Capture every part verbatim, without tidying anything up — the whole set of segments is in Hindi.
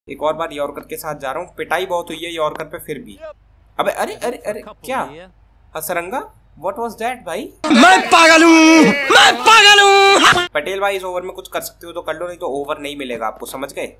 एक और बार यॉर्कर के साथ जा रहा हूँ। पिटाई बहुत हुई है यॉर्कर पे फिर भी। अबे अरे अरे अरे क्या असरंगा, व्हाट वाज दैट भाई? मैं पागल हूँ, मैं पागल हूँ। पटेल भाई इस ओवर में कुछ कर सकते हो तो कर लो, नहीं तो ओवर नहीं मिलेगा आपको, समझ गए?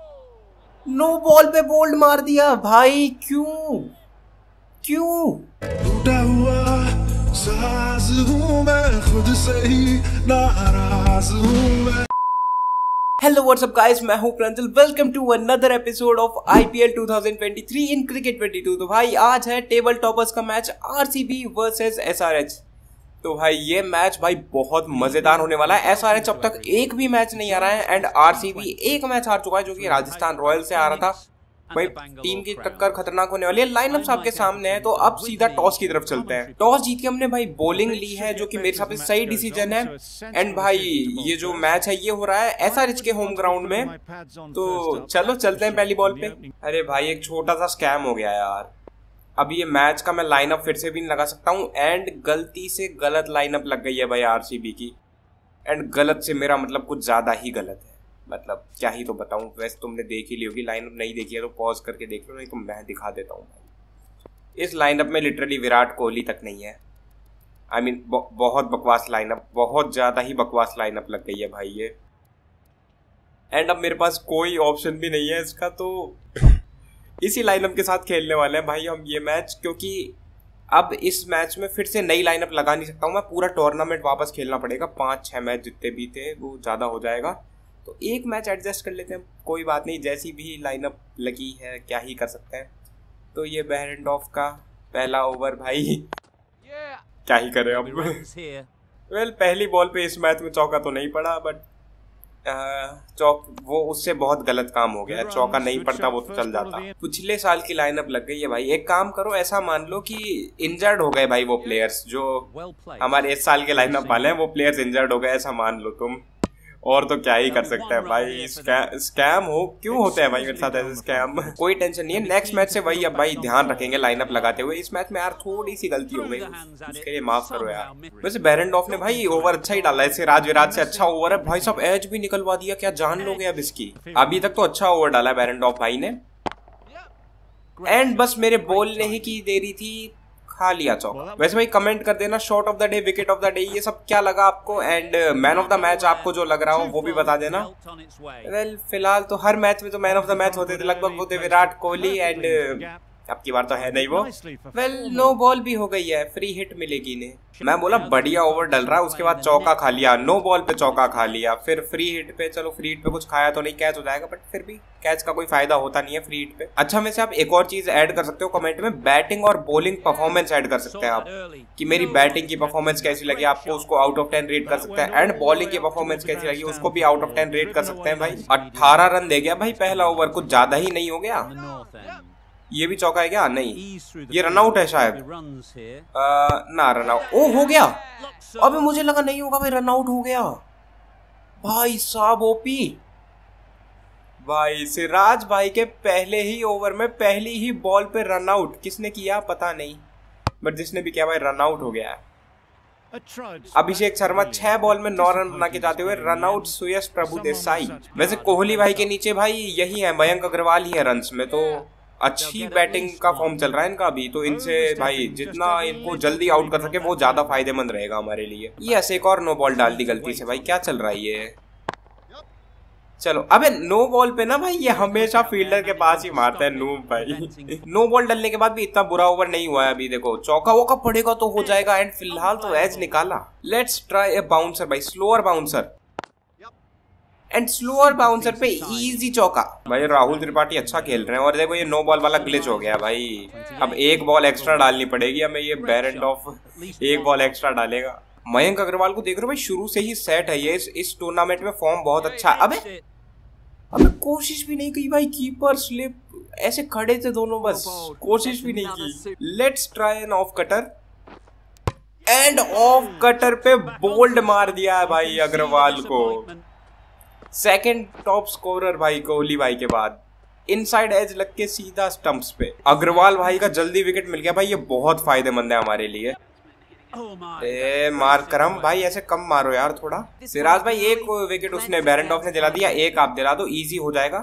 नो बॉल पे बोल्ड मार दिया भाई, क्यों क्यों? टूटा हुआ साज हूँ मैं, खुद से ही नाराज हूँ मैं। हेलो व्हाट्सअप गाइस, मैं हूं Pranjal. Welcome to another episode of IPL twenty twenty three in cricket twenty two. तो भाई आज है टेबल टॉपर्स का मैच आरसीबी वर्सेस एसआरएच। तो भाई ये मैच भाई बहुत मजेदार होने वाला है। एसआरएच अब तक एक भी मैच नहीं आ रहा है एंड आरसीबी एक मैच हार चुका है जो कि राजस्थान रॉयल्स से आ रहा था। भाई टीम की टक्कर खतरनाक होने वाली है। लाइनअप्स आपके सामने है, तो अब सीधा टॉस की तरफ चलते हैं। टॉस जीत के हमने भाई बॉलिंग ली है जो कि मेरे हिसाब से सही डिसीजन है। एंड भाई ये जो मैच है ये हो रहा है एसआरएच के होम ग्राउंड में, तो चलो चलते हैं पहली बॉल पे। अरे भाई एक छोटा सा स्कैम हो गया यार। अब ये मैच का मैं लाइनअप फिर से भी नहीं लगा सकता हूँ एंड गलती से गलत लाइनअप लग गई है भाई आरसीबी की। एंड गलत से मेरा मतलब कुछ ज्यादा ही गलत है, मतलब क्या ही तो बताऊं। वैसे तुमने देख ही ली होगी, लाइनअप नहीं देखी है तो पॉज करके देख लो, नहीं तो मैं दिखा देता हूँ। इस लाइनअप में लिटरली विराट कोहली तक नहीं है। आई I मीन mean, बहुत बकवास लाइनअप, बहुत ज़्यादा ही बकवास लाइनअप लग गई है भाई ये। एंड अब मेरे पास कोई ऑप्शन भी नहीं है इसका, तो इसी लाइनअप के साथ खेलने वाले हैं भाई हम ये मैच, क्योंकि अब इस मैच में फिर से नई लाइनअप लगा नहीं सकता हूँ मैं। पूरा टूर्नामेंट वापस खेलना पड़ेगा, पाँच छः मैच जितने भी थे वो ज़्यादा हो जाएगा, तो एक मैच एडजस्ट कर लेते हैं, कोई बात नहीं। जैसी भी लाइनअप लगी है क्या ही कर सकते हैं। तो ये बेरेंडॉफ का पहला ओवर भाई क्या ही करें अब। वेल पहली बॉल पे इस मैच में चौका तो नहीं पड़ा, बट चौक वो उससे बहुत गलत काम हो गया। चौका नहीं पड़ता वो तो चल जाता। पिछले साल की लाइनअप लग गई है भाई। एक काम करो, ऐसा मान लो कि इंजर्ड हो गए भाई वो प्लेयर्स जो हमारे इस साल के लाइनअप वाले हैं, वो प्लेयर्स इंजर्ड हो गए, ऐसा मान लो तुम। और तो क्या ही कर सकते हैं भाई। स्कै, स्कैम हो क्यों होते हैं भाई मेरे साथ ऐसे स्कैम। कोई टेंशन नहीं है, नेक्स्ट मैच से वही अब भाई ध्यान रखेंगे लाइनअप लगाते हुए। इस मैच में यार थोड़ी सी गलती हो गई, उसके लिए माफ करो यार। वैसे बेरेंडॉफ ने भाई ओवर अच्छा ही डाला है, इससे राज विराज से अच्छा ओवर है भाई साहब। एज भी निकलवा दिया, क्या जान लोगे अब इसकी। अभी तक तो अच्छा ओवर डाला है बेरेंडॉफ भाई ने। एंड बस मेरे बोलने ही की देरी थी, खा लिया चौका। वैसे भाई कमेंट कर देना shot of the day, wicket of the day, ये सब क्या लगा आपको। And man of the match आपको जो लग रहा हो वो भी बता देना। वेल फिलहाल तो हर मैच में तो मैन ऑफ द मैच होते थे लगभग, वो थे विराट कोहली, एंड अब की बार तो है नहीं वो। वेल नो बॉल भी हो गई है, फ्री हिट मिलेगी इन्हें। मैं बोला बढ़िया ओवर डल रहा है, उसके बाद चौका खा लिया, नो बॉल पे चौका खा लिया, फिर फ्री हिट पे। चलो फ्री हिट पे कुछ खाया तो नहीं, कैच हो जाएगा, बट फिर भी कैच का कोई फायदा होता नहीं है फ्री हिट पे। अच्छा वैसे आप एक और चीज ऐड कर सकते हो कमेंट में, बैटिंग और बॉलिंग परफॉर्मेंस ऐड कर सकते हैं आप, कि मेरी बैटिंग की परफॉर्मेंस कैसी लगी आपको, उसको आउट ऑफ टेन रेट कर सकते हैं। एंड बॉलिंग की परफॉर्मेंस कैसी लगी उसको भी आउट ऑफ टेन रेट कर सकते हैं भाई। अट्ठारह रन दे गया भाई पहला ओवर, कुछ ज्यादा ही नहीं हो गया। ये भी चौका है क्या? नहीं, ये रनआउट है शायद। आ, ना रनआउट, ओ हो गया। अबे मुझे लगा नहीं होगा भाई, रनआउट हो गया भाई साहब। ओपी भाई सिराज भाई के पहले ही ओवर में पहली ही बॉल पे रनआउट। किसने किया पता नहीं, बट जिसने भी किया भाई रनआउट हो गया है। अभिषेक शर्मा छह बॉल में नौ रन बना के जाते हुए रनआउट। सुयश प्रभु देसाई। वैसे कोहली भाई के नीचे भाई यही है, मयंक अग्रवाल ही है रन्स में, तो अच्छी बैटिंग का फॉर्म चल रहा है इनका अभी। तो इनसे भाई जितना इनको जल्दी आउट कर सके वो ज्यादा फायदेमंद रहेगा हमारे लिए। ये ऐसे एक और नो बॉल डाल दी गलती से भाई, क्या चल रहा है ये। चलो अबे नो बॉल पे ना भाई ये हमेशा फील्डर के पास ही मारता है नूब भाई। नो बॉल डलने के बाद भी इतना बुरा ओवर नहीं हुआ है अभी। देखो चौका वोका पड़ेगा तो हो जाएगा। एंड फिलहाल तो एज निकाला। लेट्स ट्राई ए बाउंसर भाई, slower bouncer. And slower bouncer पे इजी चौका भाई। राहुल त्रिपाठी अच्छा खेल रहे हैं। और देखो ये नो बॉल वाला ग्लिच हो गया भाई। अब एक बॉल एक्स्ट्रा डालनी पड़ेगी हमें। ये बेरेंडॉफ एक बॉल एक्स्ट्रा डालेगा। मयंक अग्रवाल को देख रहे हो भाई, शुरू से ही सेट है ये। इस, इस टूर्नामेंट में फॉर्म बहुत अच्छा है। अबे अबे कोशिश भी नहीं की भाई, कीपर स्लिप, ऐसे खड़े थे दोनों, बस कोशिश भी नहीं की। Let's try an off cutter. And off cutter पे बोल्ड मार दिया है भाई अग्रवाल को। सेकंड टॉप स्कोरर भाई कोहली भाई के बाद। इनसाइड एज लग के सीधा स्टंप्स पे अग्रवाल भाई का जल्दी विकेट मिल गया भाई। ये बहुत फायदेमंद है हमारे लिए। ए मार करम भाई, ऐसे कम मारो यार थोड़ा। सिराज भाई एक विकेट उसने बेरेंडॉफ ने दिला दिया, एक आप दिला दो, इजी हो जाएगा।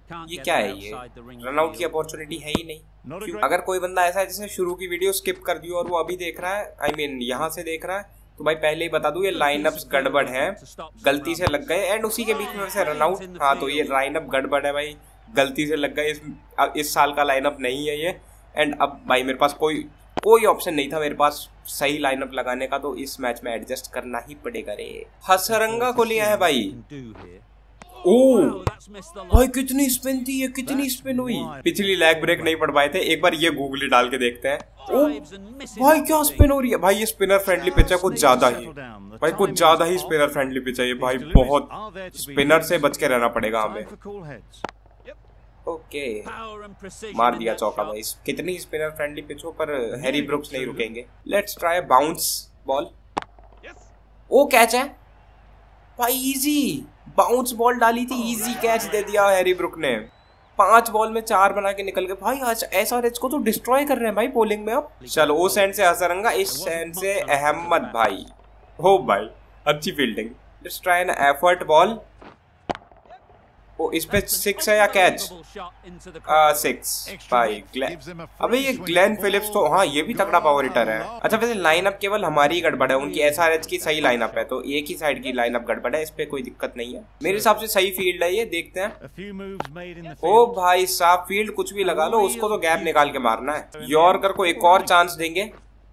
ये क्या है? ये रन आउट की अपॉर्चुनिटी है ही नहीं। क्यों? अगर कोई बंदा ऐसा है जिसने शुरू की वीडियो स्किप कर दी और वो अभी देख रहा है, आई मीन यहाँ से देख रहा है, तो भाई पहले ही बता दूं ये लाइनअप्स गड़बड़ है, गलती से लग गए एंड उसी के बीच में से रन आउट। हाँ तो ये लाइनअप गड़बड़ है भाई, गलती से लग गए। इस इस साल का लाइनअप नहीं है ये। एंड अब भाई मेरे पास कोई कोई ऑप्शन नहीं था मेरे पास सही लाइनअप लगाने का, तो इस मैच में एडजस्ट करना ही पड़ेगा रे। हसरंगा को लिया है भाई। ओ भाई कितनी स्पिन थी ये, कितनी स्पिन हुई। पिछली लैग ब्रेक नहीं पड़ पाए थे, एक बार ये गूगली डाल के देखते हैं। ओ भाई क्या स्पिन हो रही है भाई। ये स्पिनर फ्रेंडली पिच है कुछ ज्यादा ही भाई, कुछ ज्यादा ही स्पिनर फ्रेंडली पिच है ये भाई। बहुत स्पिनर से बच के रहना पड़ेगा हमें। ओके मार दिया चौका भाई। कितनी स्पिनर फ्रेंडली पिच हो पर हैरी ब्रुक्स नहीं रुकेंगे। Let's try bounce ball. ओ कैच है भाई, इजी बाउंस बॉल डाली थी, इजी कैच दे दिया हैरी ब्रुक ने। पांच बॉल में चार बना के निकल गए भाई। आज एसआरएच को तो डिस्ट्रॉय कर रहे हैं भाई बॉलिंग में। अब चलो ओ सेंड से हसरंगा, इस सेंड से अहमद भाई। हो भाई अच्छी fielding. Let's try an effort ball. ओ इस पे सिक्स है या कैच? सिक्स भाई। अबे ये ग्लेन फिलिप्स तो हाँ ये भी तगड़ा पावर हिटर है। अच्छा वैसे लाइनअप केवल हमारी ही गड़बड़ है, उनकी एसआरएच की सही लाइनअप है, तो एक ही साइड की लाइनअप गड़बड़ है, इस पे कोई दिक्कत नहीं है मेरे हिसाब से। सही फील्ड है ये, देखते हैं। ओ भाई साहब फील्ड कुछ भी लगा लो, उसको तो गैप निकाल के मारना है। यॉर्कर को एक और चांस देंगे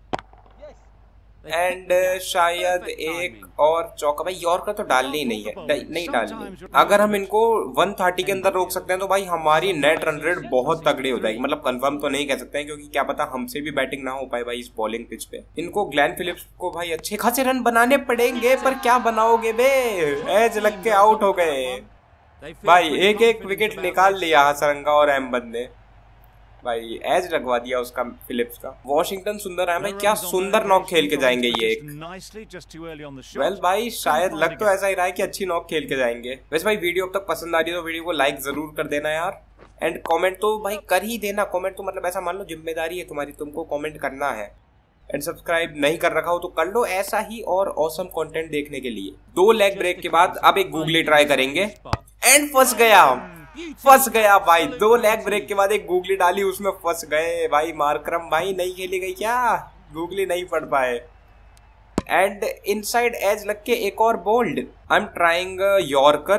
एंड शायद एक और चौका। भाई यॉर्कर तो डालनी ही नहीं है, नहीं डालनी। अगर हम इनको एक सौ तीस के अंदर रोक सकते हैं तो भाई हमारी नेट रन रेट बहुत तगड़ी हो जाएगी। मतलब कंफर्म तो नहीं कह सकते हैं क्योंकि क्या पता हमसे भी बैटिंग ना हो पाए भाई इस बॉलिंग पिच पे। इनको ग्लेन फिलिप्स को भाई अच्छे खासे रन बनाने पड़ेंगे, पर क्या बनाओगे बे, एज लग के आउट हो गए भाई। एक एक विकेट निकाल लिया हसरंगा और अहमद ने भाई, एज लगवा दिया उसका फिलिप्स का। वॉशिंगटन सुंदर है भाई, क्या सुंदर नॉक खेल के जाएंगे ये एक। वेल well, भाई शायद लग तो ऐसा ही रहा है कि अच्छी नॉक खेल के जाएंगे। वैसे भाई वीडियो अब तक पसंद आ रही है तो वीडियो को लाइक जरूर कर देना यार, एंड कमेंट तो भाई कर ही देना। कमेंट तो मतलब ऐसा मान लो जिम्मेदारी है तुम्हारी, तुमको कमेंट करना है। एंड सब्सक्राइब नहीं कर रखा हो तो कर लो, ऐसा ही और ऑसम कंटेंट देखने के लिए। दो लेग ब्रेक के बाद अब एक गूगली ट्राई करेंगे एंड फंस गया फंस गया भाई। दो लेग ब्रेक के बाद एक गूगली डाली, उसमें फंस गए भाई। मार्करम भाई नहीं खेली गई क्या, गूगली नहीं पढ़ पाए। एंड इनसाइड एज लग के एक और bowled. I am trying yorker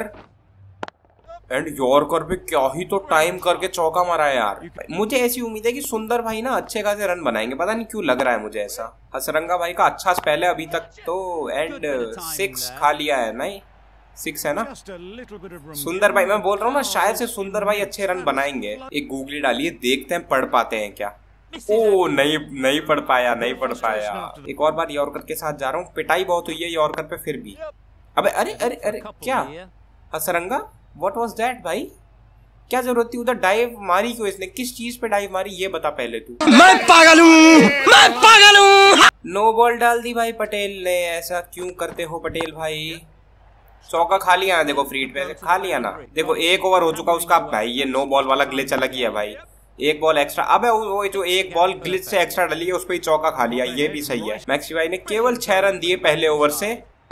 and yorker पे क्या ही तो टाइम करके चौका मारा है यार। मुझे ऐसी उम्मीद है कि सुंदर भाई ना अच्छे खासे रन बनाएंगे, पता नहीं क्यों लग रहा है मुझे ऐसा। हसरंगा भाई का अच्छा स्पेल है अभी तक तो, एंड सिक्स खा लिया है। नहीं सिक्स है ना। सुंदर भाई मैं बोल रहा हूँ ना, शायद से सुंदर भाई अच्छे रन बनाएंगे। एक गूगली डालिए, देखते हैं पढ़ पाते हैं क्या। ओ नहीं नहीं पढ़ पाया, नहीं पढ़ पाया। एक और बार यॉर्कर के साथ जा रहा हूँ, पिटाई बहुत हुई है यॉर्कर पे फिर भी। अबे अरे अरे अरे क्या हसरंगा, व्हाट वाज दैट भाई? क्या जरूरत थी उधर डाइव मारी क्यों इसने? किस चीज पे डाइव मारी ये बता पहले तू। मैं पागल हूँ, मैं पागल हूँ। नो बॉल डाल दी भाई पटेल ने, ऐसा क्यों करते हो पटेल भाई? चौका खा लिया ना, देखो फ्री हिट पे खा लिया ना। देखो एक ओवर हो चुका उसका भाई, ये नो बॉल वाला ग्लिच अलग ही है भाई। एक बॉल एक्स्ट्रा, अबे वो जो एक बॉल ग्लिच से एक्स्ट्रा डली है उस पर ही चौका खा लिया, ये भी सही है। मैक्सी भाई ने केवल छह रन दिए पहले ओवर से,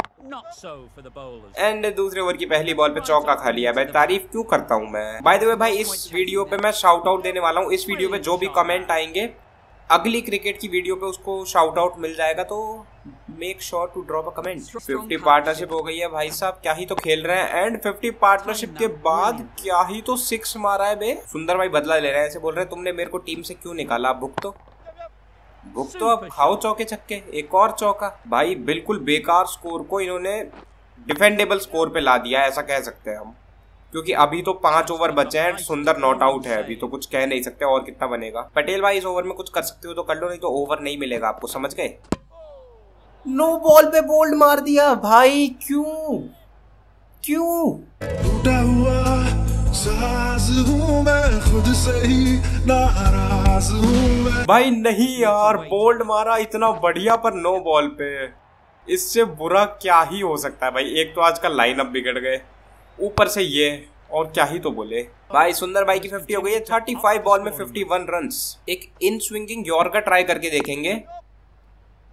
एंड दूसरे ओवर की पहली बॉल पे चौका खा लिया। भाई तारीफ क्यों करता हूँ मैं। बाय द वे भाई इस वीडियो पे मैं शाउट आउट देने वाला हूँ। इस वीडियो पे जो भी कमेंट आएंगे अगली क्रिकेट की वीडियो पे उसको शाउट आउट मिल जाएगा, तो make sure to drop a comment. Fifty partnership हो गई है भाई साहब, क्या ही तो खेल रहे हैं। एंड फिफ्टी पार्टनरशिप के बाद क्या ही तो सिक्स मारा है बे। सुंदर भाई बदला ले रहे हैं, ऐसे बोल रहे हैं तुमने मेरे को टीम से क्यों निकाला, भुक तो भुक तो अब खाओ चौके छक्के। एक और चौका भाई, बिल्कुल बेकार स्कोर को इन्होंने डिफेंडेबल स्कोर पे ला दिया, ऐसा कह सकते हैं हम, क्योंकि अभी तो पांच ओवर बचे हैं। सुंदर नॉट आउट है अभी, तो कुछ कह नहीं सकते और कितना बनेगा। पटेल भाई इस ओवर में कुछ कर सकते हो तो कर लो, नहीं तो ओवर नहीं मिलेगा आपको, समझ गए। नो बॉल पे बोल्ड मार दिया भाई, क्यों क्यों? टूटा हुआ साज हूं मैं, खुद से ही नाराज हूं मैं। भाई नहीं यार, बोल्ड मारा इतना बढ़िया पर नो बॉल पे, इससे बुरा क्या ही हो सकता है भाई। एक तो आजकल लाइनअप बिगड़ गए, ऊपर से ये, और क्या ही तो बोले। भाई सुंदर भाई की फिफ्टी हो गई है, पैंतीस बॉल में इक्यावन रन्स। एक इन स्विंगिंग यॉर्कर ट्राई करके देखेंगे।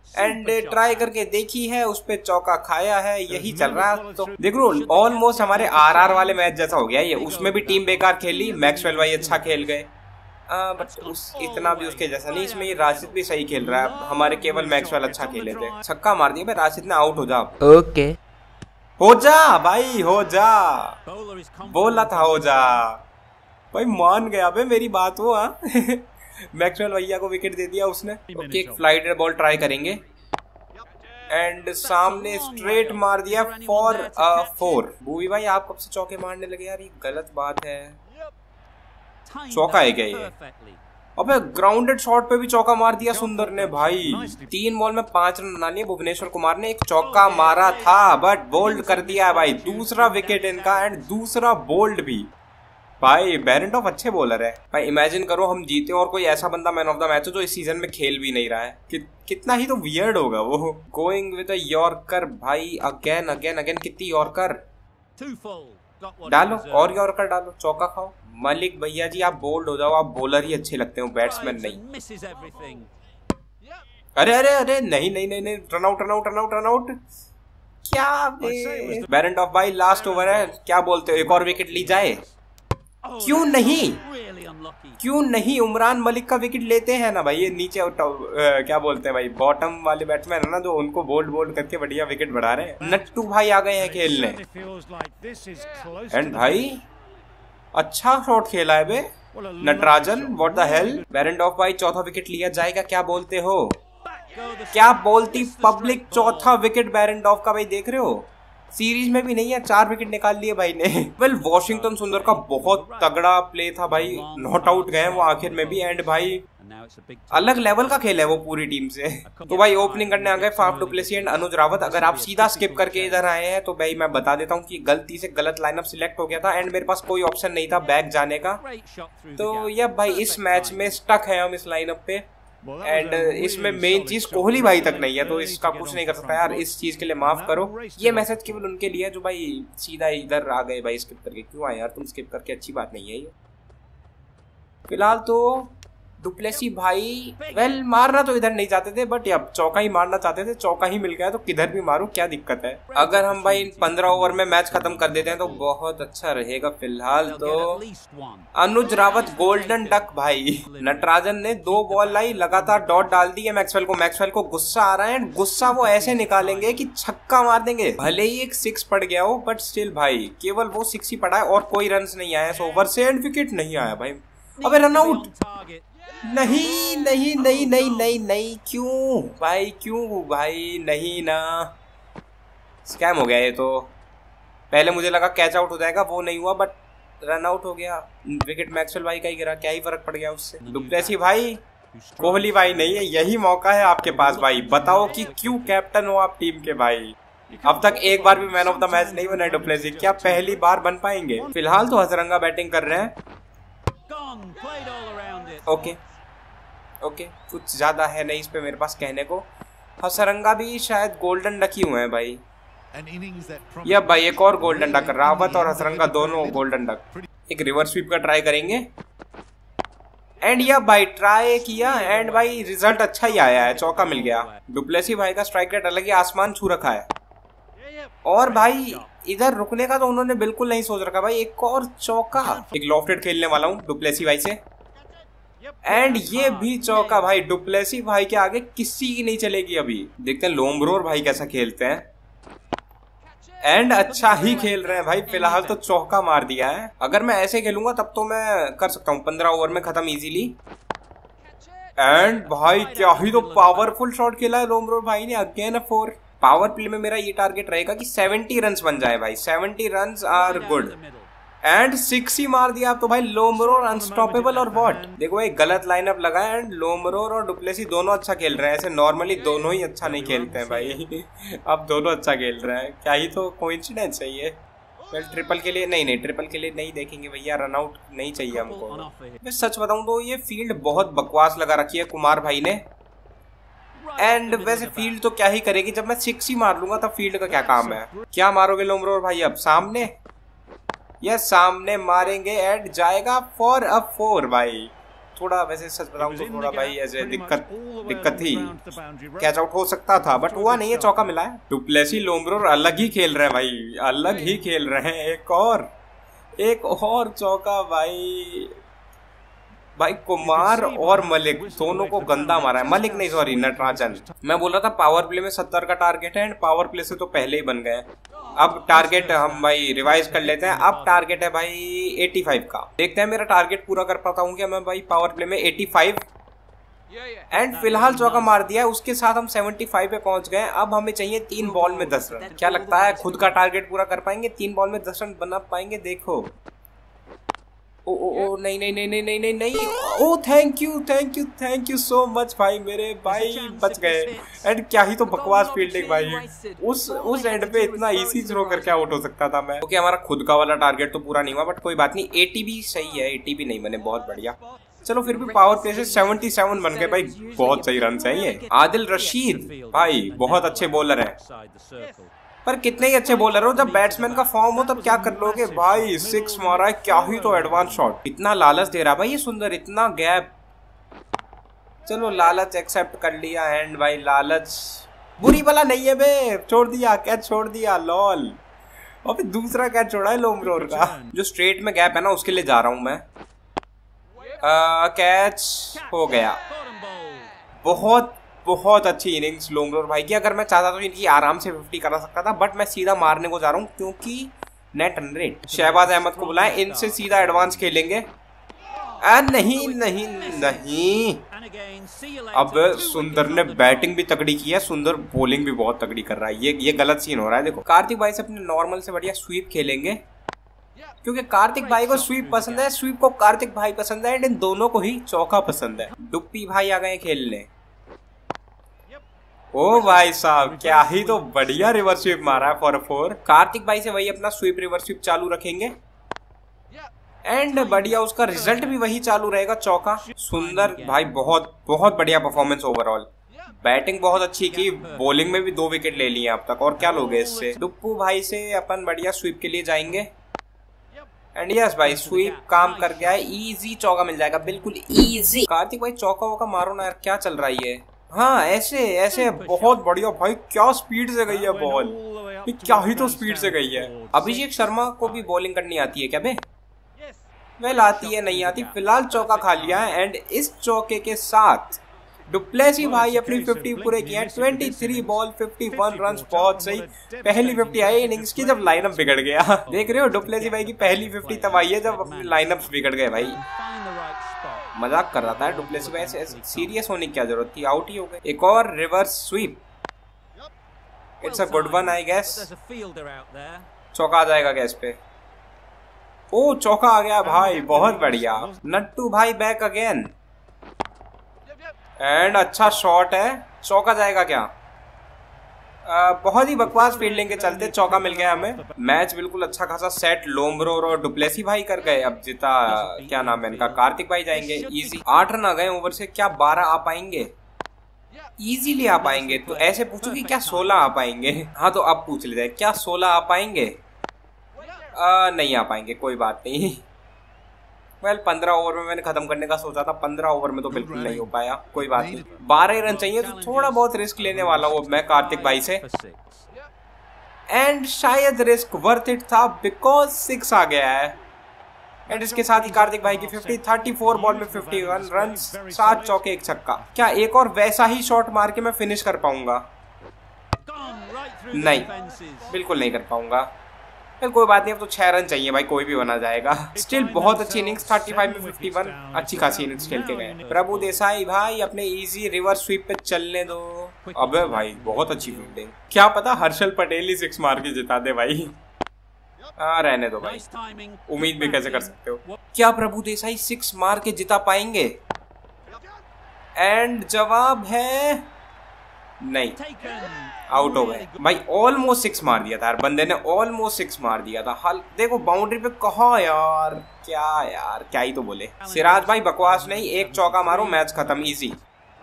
एंड ट्राई करके देखी है, उस पे चौका खाया है, यही चल रहा है। तो देख लो ऑलमोस्ट हमारे आरआर वाले मैच जैसा हो गया ये। उसमें भी टीम बेकार खेली, मैक्सवेल भाई अच्छा खेल गए, बट उस इतना भी उसके जैसा नहीं। इसमें ये राशिद भी सही खेल रहा है, हमारे केवल मैक्सवेल अच्छा खेले थे। छक्का मार दिया भाई राशिद ने, आउट हो जा। ओके हो जा भाई, हो जा, बोला था हो जा भाई, मान गया बे मेरी बात वो। हाँ मैक्सवेल भैया को विकेट दे दिया उसने। ओके एक फ्लाइट बॉल ट्राई करेंगे एंड सामने स्ट्रेट मार दिया फॉर अ फोर। बूवी भाई आप कब से चौके मारने लगे यार, ये गलत बात है। चौका है क्या ये? अबे ग्राउंडेड शॉट पे भी चौका मार दिया सुंदर ने भाई। तीन बॉल में पांच रन बना लिए। भुवनेश्वर कुमार ने एक चौका मारा था बट बोल्ड कर दिया है भाई। दूसरा विकेट इनका एंड दूसरा बोल्ड भी भाई। बेरेंटॉफ अच्छे बॉलर है भाई। इमेजिन करो हम जीते और कोई ऐसा बंदा मैन ऑफ द मैच हो जो इस सीजन में खेल भी नहीं रहा है, कि, कितना ही तो वियर्ड होगा वो। गोइंग विद अ यॉर्कर भाई, अगेन अगेन अगेन। कितनी यॉर्कर डालो और यॉर्कर डालो, चौका खाओ। मलिक भैया जी आप बोल्ड हो जाओ, आप बॉलर ही अच्छे लगते हो, बैट्समैन नहीं। अरे अरे अरे नहीं नहीं नहीं नहीं, run out run out run out run out. क्या बेरेंटॉफ भाई लास्ट ओवर है, क्या बोलते हो एक और विकेट ली जाए? क्यों नहीं, क्यों नहीं? उमरान मलिक का विकेट लेते हैं ना भाई ये नीचे आ, क्या बोलते हैं भाई, बॉटम वाले बैट्समैन है ना जो उनको बोल्ड बोल्ड करके बढ़िया विकेट बढ़ा रहे हैं। नट्टू भाई आ गए हैं खेलने एंड भाई अच्छा शॉट खेला है बे नटराजन, व्हाट द हेल। बेरेंटॉफ भाई चौथा विकेट लिया जाएगा, क्या बोलते हो? क्या बोलती पब्लिक? चौथा विकेट बेरेंटॉफ का भाई, देख रहे हो सीरीज में भी नहीं है, चार विकेट निकाल लिए भाई ने। वेल वॉशिंगटन सुंदर का बहुत तगड़ा प्ले था भाई, नॉट आउट गए वो आखिर में भी एंड भाई अलग लेवल का खेल है वो पूरी टीम से। तो भाई ओपनिंग करने आ गए Faf du Plessis and Anuj Rawat. अगर आप सीधा स्किप करके इधर आए हैं तो भाई मैं बता देता हूँ कि गलती से गलत लाइनअप सिलेक्ट हो गया था एंड मेरे पास कोई ऑप्शन नहीं था बैक जाने का। तो यह भाई इस मैच में स्टक है हम इस लाइनअप पे एंड इसमें मेन चीज कोहली भाई तक नहीं है, तो इसका कुछ नहीं कर सकता यार, इस चीज के लिए माफ करो। ये मैसेज केवल उनके लिए जो भाई सीधा इधर आ गए भाई स्किप करके। क्यों आए यार तुम स्किप करके, अच्छी बात नहीं है ये। फिलहाल तो डुप्लेसी भाई वेल मारना तो इधर नहीं चाहते थे बट अब चौका ही मारना चाहते थे, चौका ही मिल गया तो किधर भी मारो, क्या दिक्कत है। अगर हम भाई पंद्रह ओवर में मैच खत्म कर देते हैं तो बहुत अच्छा रहेगा। फिलहाल तो अनुज रावत गोल्डन डक भाई। नटराजन ने दो बॉल लाई लगातार डॉट डाल दी है मैक्सवेल को। मैक्सवेल को गुस्सा आ रहा है एंड गुस्सा वो ऐसे निकालेंगे कि छक्का मार देंगे। भले ही एक सिक्स पड़ गया हो बट स्टिल भाई केवल वो सिक्स ही पड़ा है और कोई रन नहीं आया इस ओवर से एंड विकेट नहीं आया भाई। अबे रन आउट नहीं नहीं नहीं नहीं नहीं नहीं, क्यों भाई क्यों भाई, नहीं ना, स्कैम हो गया ये तो। पहले मुझे लगा कैच आउट हो जाएगा, वो नहीं हुआ बट रन आउट हो गया। विकेट मैक्सवेल भाई का ही गिरा, क्या ही फर्क पड़ गया उससे। डुप्लेसी भाई कोहली भाई नहीं है, यही मौका है आपके पास भाई, बताओ कि क्यों कैप्टन हो आप टीम के भाई। अब तक एक बार भी मैन ऑफ द मैच नहीं बना डुप्लेसी, क्या पहली बार बन पाएंगे? फिलहाल तो हजरंगा बैटिंग कर रहे हैं। ओके ओके okay, कुछ ज्यादा है नहीं इस पे मेरे पास कहने को। हसरंगा भी शायद गोल्डन डक ही हुए हैं भाई। ये भाई एक और गोल्डन डक, रावत और हसरंगा दोनों गोल्डन डक। एक रिवर्स स्वीप का ट्राई करेंगे एंड यह भाई ट्राई किया एंड भाई रिजल्ट अच्छा ही आया है, चौका मिल गया। डुप्लेसी भाई का स्ट्राइक रेट अलग ही आसमान छू रखा है और भाई इधर रुकने का तो उन्होंने बिल्कुल नहीं सोच रखा भाई। एक और चौका, एक लॉफ्टेड खेलने वाला हूँ डुप्लेसी भाई से एंड ये भी चौका भाई। डुप्लेसी भाई के आगे किसी की नहीं चलेगी। अभी देखते हैं लोम्ब्रोर भाई कैसा खेलते हैं एंड अच्छा ही खेल रहे हैं भाई। फिलहाल तो चौका मार दिया है, अगर मैं ऐसे खेलूंगा तब तो मैं कर सकता हूँ पंद्रह ओवर में खत्म इजीली। एंड भाई क्या ही तो पावरफुल शॉट खेला है लोम्ब्रोर भाई ने, again a four. Power play में मेरा ये टारगेट रहेगा कि सेवेंटी रन्स बन जाए भाई, seventy runs are good and six ही मार दिया आप तो भाई। लोम्ब्रोर अनस्टॉपेबल और व्हाट, देखो भाई गलत लाइनअप लगा एंड लोम्ब्रोर और डुप्लेसी दोनों अच्छा खेल रहे हैं। ऐसे नॉर्मली दोनों ही अच्छा नहीं खेलते हैं भाई अब दोनों अच्छा खेल रहे हैं, क्या ही तो कोइंसिडेंस है ये। वेल ट्रिपल के लिए नहीं नहीं ट्रिपल के लिए नहीं देखेंगे भैया, रन आउट नहीं चाहिए हमको। मैं सच बताऊं तो ये फील्ड बहुत बकवास लगा रखी है कुमार भाई ने एंड वैसे फील्ड तो क्या ही करेगी, जब मैं सिक्स ही मार लूंगा तब फील्ड का क्या काम है। क्या मारोगे लोम्ब्रोर भाई अब? सामने या सामने मारेंगे एंड जाएगा फॉर अ फोर भाई। थोड़ा वैसे सच बताऊं तो थोड़ा भाई ऐसे दिक्कत दिक्कत थी, कैच आउट हो सकता था बट हुआ नहीं है, चौका मिला है। डुप्लेसी लोम्ब्रोर अलग ही खेल रहे हैं भाई, अलग ही खेल रहे हैं। एक और एक और चौका भाई भाई कुमार और मलिक दोनों को गंदा मारा है। मलिक नहीं सॉरी नटराजन। मैं बोल रहा था पावर प्ले में सत्तर का टारगेट है एंड पावर प्ले से तो पहले ही बन गए। अब टारगेट हम भाई रिवाइज कर लेते हैं। अब टारगेट है भाई पचासी का, देखते हैं मेरा टारगेट पूरा कर पाता हूँ क्या मैं भाई पावर प्ले में। पचासी एंड फिलहाल चौका मार दिया, उसके साथ हम पचहत्तर पे पहुंच गए। अब हमें चाहिए तीन बॉल में दस रन। क्या लगता है खुद का टारगेट पूरा कर पाएंगे? तीन बॉल में दस रन बना पाएंगे? देखो ओ ओ ओ नहीं नहीं नहीं नहीं नहीं नहीं नहीं oh thank you thank you thank you so much भाई, मेरे भाई बच गए। एंड क्या ही तो बकवास फील्डिंग भाई, उस उस एंड पे इतना इजी थ्रो करके आउट हो सकता था मैं। ओके हमारा खुद का वाला टारगेट तो पूरा नहीं हुआ बट कोई बात नहीं, अस्सी भी सही है, अस्सी भी नहीं बने, बहुत बढ़िया। चलो फिर भी पावर प्ले से सतहत्तर बन गए भाई, बहुत सही रन चाहिए। आदिल रशीद भाई बहुत अच्छे बॉलर हैं, पर कितने ही अच्छे बॉलर हो, जब बैट्समैन का फॉर्म हो तब क्या कर लोगे भाई। सिक्स मारा है, क्या ही तो एडवांस शॉट। इतना लालच दे रहा भाई ये सुंदर, इतना गैप। चलो लालच एक्सेप्ट कर लिया एंड भाई लालच बुरी वाला नहीं है बे, छोड़ दिया कैच छोड़ दिया लॉल। और फिर दूसरा कैच छोड़ा है लोम्ब्रोर का, जो स्ट्रेट में गैप है ना उसके लिए जा रहा हूं मैं। कैच हो गया। बहुत बहुत अच्छी इनिंग्स लोम्ब्रोर भाई की। अगर मैं चाहता तो इनकी आराम से पचास करा सकता था बट मैं सीधा मारने को जा रहा हूँ क्योंकि net run rate. Shahbaz Ahmed को बुलाएं, इनसे सीधा एडवांस खेलेंगे। आ, नहीं नहीं नहीं अब सुंदर ने बैटिंग भी तगड़ी की है, सुंदर बॉलिंग भी बहुत तगड़ी कर रहा है। ये ये गलत सीन हो रहा है। देखो कार्तिक भाई से अपने नॉर्मल से बढ़िया स्वीप खेलेंगे क्योंकि कार्तिक भाई को स्वीप पसंद है, स्वीप को कार्तिक भाई पसंद है एंड इन दोनों को ही चौका पसंद है। डुप्पी भाई आ गए खेलने। ओ भाई साहब क्या ही तो बढ़िया रिवर्स स्वीप मारा है फॉर फोर। कार्तिक भाई से वही अपना स्वीप रिवर्स स्वीप चालू रखेंगे एंड बढ़िया उसका रिजल्ट भी वही चालू रहेगा, चौका। सुंदर भाई बहुत बहुत बढ़िया परफॉर्मेंस ओवरऑल, बैटिंग बहुत अच्छी की, बॉलिंग में भी दो विकेट ले लिए अब तक। और क्या लोगे इससे। डुप्पू भाई से अपन बढ़िया स्वीप के लिए जाएंगे एंड यस भाई स्वीप काम कर गया है, इजी चौका मिल जाएगा, बिल्कुल इजी। कार्तिक भाई चौका वौका मारो ना यार, क्या चल रहा है ये। हाँ ऐसे ऐसे बहुत बढ़िया भाई, क्या स्पीड से गई है बॉल, क्या ही तो स्पीड से गई है। अभिषेक शर्मा को भी बॉलिंग करनी आती है क्या बे? वेल आती है नहीं आती, फिलहाल चौका खा लिया है एंड इस चौके के साथ डुप्लेसी भाई अपनी पचास पूरे किए हैं। तेईस बॉल इक्यावन रन, बहुत सही। पहली पचास आई इनिंग्स की जब लाइनअप बिगड़ गया। देख रहे हो डुप्लेसी भाई की पहली पचास तब आई है जब अपने लाइनअप्स बिगड़ गए भाई। मजाक कर रहा था डुप्लेसी भाई, ऐसे सीरियस होने की क्या जरूरत थी, आउट ही हो गए। एक और reverse sweep, it's a good one I guess. चौका आ जाएगा गैस पे। ओ चौका आ गया भाई, बहुत बढ़िया। नट्टू भाई बैक अगेन एंड अच्छा शॉट है, चौका जाएगा क्या? आ, बहुत ही बकवास फील्डिंग के चलते चौका मिल गया हमें। मैच बिल्कुल अच्छा खासा सेट लोम्ब्रोर और डुप्लेसी भाई कर गए। अब जीता क्या नाम है इनका, कार्तिक भाई जाएंगे इजी। आठ रन आ गए ओवर से, क्या बारह आ पाएंगे? इजीली आ पाएंगे। तो ऐसे पूछो कि क्या सोलह आ पाएंगे? हाँ तो अब पूछ लेते हैं, क्या सोलह आ पाएंगे? आ, नहीं आ पाएंगे, कोई बात नहीं। वेल well, पंद्रह ओवर में मैंने खत्म करने का सोचा था, पंद्रह ओवर में तो बिल्कुल नहीं हो पाया, कोई बात नहीं। बारह रन चाहिए तो थोड़ा बहुत रिस्क लेने वाला हूँ मैं कार्तिक भाई से एंड शायद रिस्क वर्थ इट था बिकॉज सिक्स आ गया है एंड इसके साथ ही कार्तिक भाई की पचास, चौंतीस बॉल में इक्यावन रन, सात चौके एक छक्का। क्या एक और वैसा ही शॉट मार के मैं फिनिश कर पाऊंगा? नहीं, बिल्कुल नहीं कर पाऊंगा। कोई बात नहीं, अब तो छह रन चाहिए भाई, कोई भी बना जाएगा। स्टिल बहुत अच्छी इनिंग्स, पैंतीस में इक्यावन, अच्छी खासी इनिंग्स खेल के गए। प्रभु देसाई भाई अपने इजी रिवर्स स्वीप पे चलने दो। अबे भाई बहुत अच्छी फील्डिंग, क्या पता हर्षल पटेल ही सिक्स मार के जिता दे भाई। आ, रहने दो भाई, उम्मीद भी कैसे कर सकते हो। क्या प्रभु देसाई सिक्स मार के जिता पाएंगे? एंड जवाब है नहीं, आउट हो गए भाई। ऑलमोस्ट सिक्स मार दिया था यार बंदे ने, ऑलमोस्ट सिक्स मार दिया था। हाल देखो बाउंड्री पे कहा यार, क्या यार क्या ही तो बोले। सिराज भाई बकवास नहीं, एक चौका मारो मैच खत्म, इजी।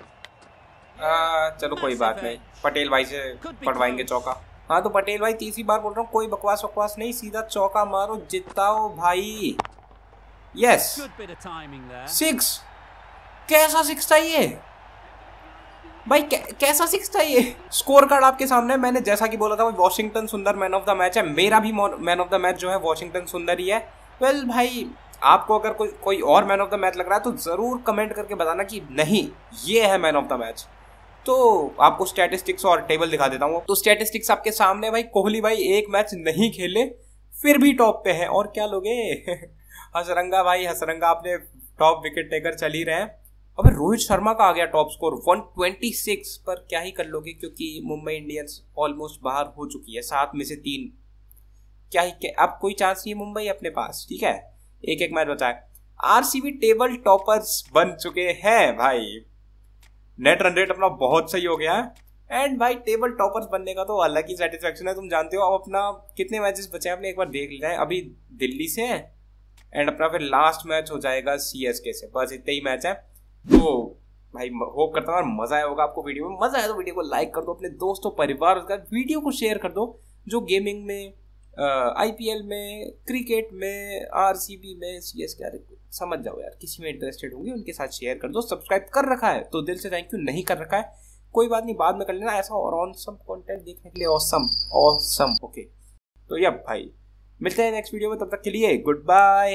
चलो कोई बात नहीं, पटेल भाई से पटवाएंगे चौका। हाँ तो पटेल भाई तीसरी बार बोल रहा हूँ, कोई बकवास बकवास नहीं, सीधा चौका मारो, जिताओ भाई। Yes six. कैसा सिक्स था ये भाई, कै, कैसा सिक्स था ये। स्कोर कार्ड आपके सामने, मैंने जैसा कि बोला था वॉशिंगटन सुंदर मैन ऑफ द मैच है, मेरा भी मैन ऑफ द मैच जो है वॉशिंगटन सुंदर ही है। वेल well, भाई आपको अगर कोई कोई और मैन ऑफ द मैच लग रहा है तो ज़रूर कमेंट करके बताना कि नहीं ये है मैन ऑफ द मैच। तो आपको स्टैटिस्टिक्स और टेबल दिखा देता हूँ। तो स्टैटिस्टिक्स आपके सामने भाई, कोहली भाई एक मैच नहीं खेले फिर भी टॉप पे है, और क्या लोगे हसरंगा भाई, हसरंगा अपने टॉप विकेट टेकर चल ही रहे हैं। अबे रोहित शर्मा का आ गया top score one twenty six, पर क्या ही कर लोगे क्योंकि मुंबई इंडियंस ऑलमोस्ट बाहर हो चुकी है, सात में से तीन, क्या ही क्या, अब कोई चांस नहीं है मुंबई अपने पास। ठीक है, एक एक मैच बचा है। आरसीबी टेबल टॉपर्स बन चुके हैं भाई, नेट रन रेट अपना बहुत सही हो गया है। एंड भाई टेबल टॉपर्स बनने का तो अलग ही सेटिस्फेक्शन है, तुम जानते हो। अब अपना कितने मैचेस बचे हैं अपने एक बार देख लेते हैं। अभी दिल्ली से है एंड अपना फिर लास्ट मैच हो जाएगा सीएसके से, बस इतने ही मैच है। तो भाई होप करता हूँ मजा आया होगा आपको। वीडियो में मजा आया तो वीडियो को लाइक कर दो, अपने दोस्तों परिवार वीडियो को शेयर कर दो, जो गेमिंग में, आईपीएल में, क्रिकेट में, आरसीबी में, सीएसके, समझ जाओ यार, किसी में इंटरेस्टेड होंगे उनके साथ शेयर कर दो। सब्सक्राइब कर रखा है तो दिल से थैंक यू, नहीं कर रखा है कोई बात नहीं, बाद में कर लेना ऐसा और ऑसम कंटेंट देखने के लिए। ऑसम ऑसम ओके, तो या भाई मिलते हैं नेक्स्ट वीडियो में, तब तक के लिए गुड बाय।